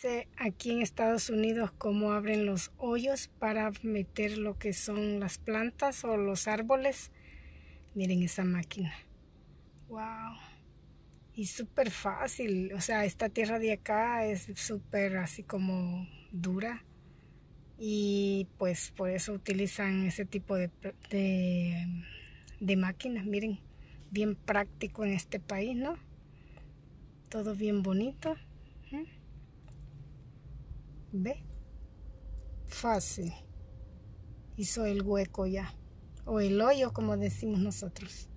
Aquí en Estados Unidos cómo abren los hoyos para meter lo que son las plantas o los árboles. Miren esa máquina. Wow. Y súper fácil. O sea, esta tierra de acá es súper así como dura. Y pues por eso utilizan ese tipo de máquinas. Miren, bien práctico en este país, ¿no? Todo bien bonito. ¿Ve? Fácil. Hizo el hueco ya. O el hoyo, como decimos nosotros.